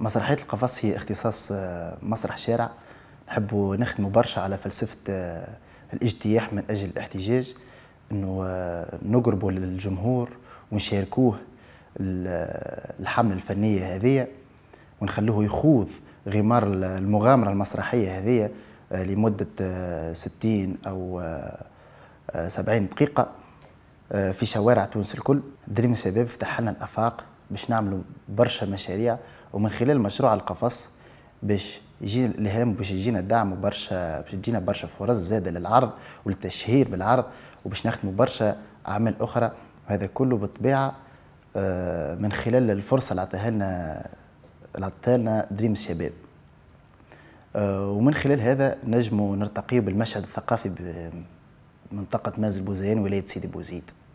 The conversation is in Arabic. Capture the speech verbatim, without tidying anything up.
مسرحية القفص هي اختصاص مسرح شارع. نحب نخدموا برشا على فلسفة الاجتياح من أجل الاحتجاج، أنه نقربوا للجمهور ونشاركوه الحملة الفنية هذه، ونخلوه يخوض غمار المغامرة المسرحية هذه لمدة ستين أو سبعين دقيقة في شوارع تونس الكل. دريم الشباب فتح لنا الآفاق باش نعملوا برشا مشاريع، ومن خلال مشروع القفص باش يجينا الإلهام، باش يجينا الدعم وبرشا باش تجينا برشا فرص زادة للعرض وللتشهير بالعرض، وباش نخدموا برشا أعمال أخرى. وهذا كله بالطبيعة من خلال الفرصة اللي عطاها لنا اللي عطاها لنا دريم الشباب. ومن خلال هذا نجموا نرتقي بالمشهد الثقافي بمنطقة مازل بوزيان ولاية سيدي بوزيد.